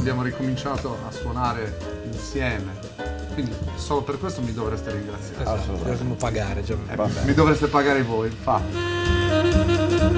abbiamo ricominciato a suonare insieme, quindi solo per questo mi dovreste ringraziare. Esatto, dovremmo pagare, cioè, Mi dovreste pagare voi, infatti.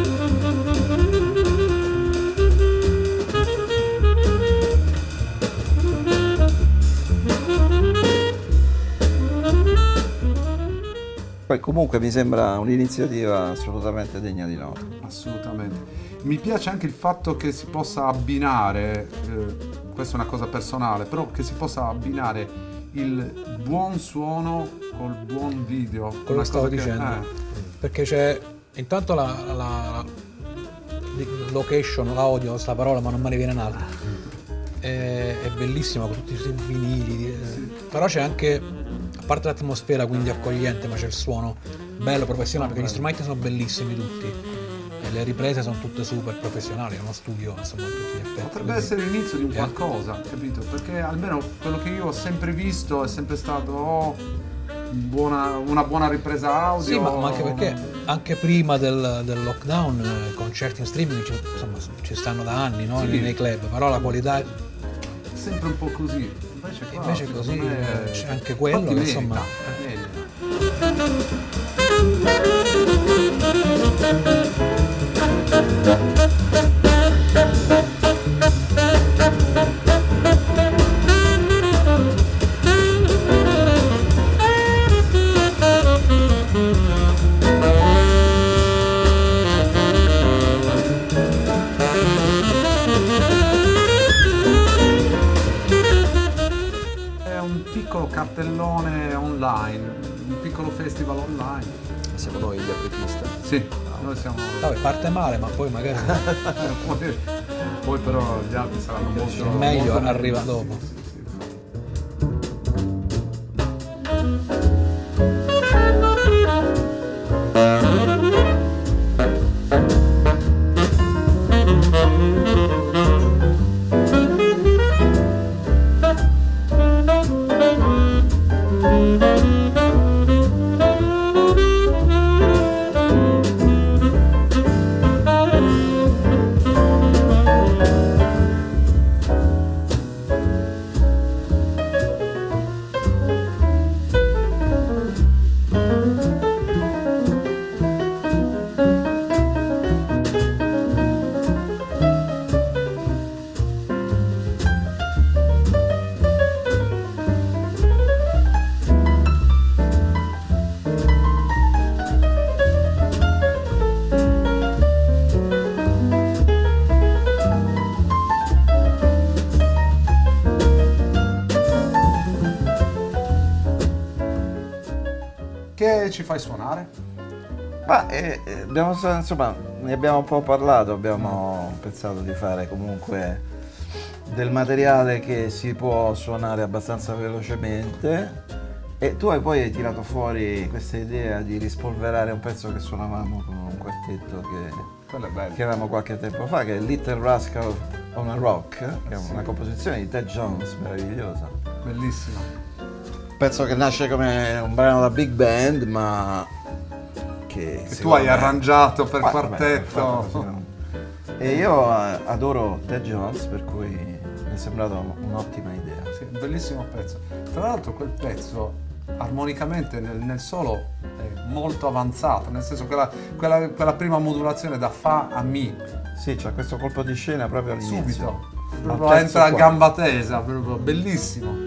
Poi comunque mi sembra un'iniziativa assolutamente degna di nota. Assolutamente. Mi piace anche il fatto che si possa abbinare, questa è una cosa personale, però che si possa abbinare il buon suono col buon video. quello che stavo dicendo. Perché c'è intanto la location, la odio sta parola, ma non me ne viene un'altra. È bellissima con tutti i vinili, però c'è anche, a parte l'atmosfera quindi accogliente, ma c'è il suono bello, professionale, perché gli strumenti sono bellissimi tutti. E le riprese sono tutte super professionali, è uno studio, insomma, a tutti gli effetti. Potrebbe quindi essere l'inizio di un qualcosa, capito? Perché almeno quello che io ho sempre visto è sempre stato una buona ripresa audio. sì, ma anche perché anche prima del lockdown concerti in streaming insomma, ci stanno da anni, no? Sì. Nei club, però la qualità È sempre un po' così. invece così me c'è anche quello che infatti insomma merita. È un piccolo cartellone online, un piccolo festival online. Siamo noi gli apripisti. Sì, noi siamo. vabbè, parte male, ma poi magari Poi però gli altri saranno molto. il meglio molto arriva meglio. dopo. Sì, sì. Che ci fai suonare? Ma insomma, ne abbiamo un po' parlato, abbiamo pensato di fare comunque del materiale che si può suonare abbastanza velocemente e tu poi hai tirato fuori questa idea di rispolverare un pezzo che suonavamo con un quartetto Quello è bello. che avevamo qualche tempo fa, che è Little Rascal on a Rock, che è una composizione di Ted Jones meravigliosa. Bellissimo. Pezzo che nasce come un brano da big band, ma che Tu hai arrangiato per Vabbè, quartetto. sì, no. E io adoro Ted Jones, per cui mi è sembrato un'ottima idea. Sì, un bellissimo pezzo. Tra l'altro quel pezzo armonicamente nel solo è molto avanzato, nel senso che quella prima modulazione da fa a mi, Sì, c'è questo colpo di scena proprio all'inizio. subito, Al proprio terzo entra a quarto. gamba tesa, proprio bellissimo.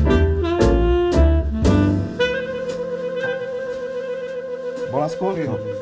Buon ascolto.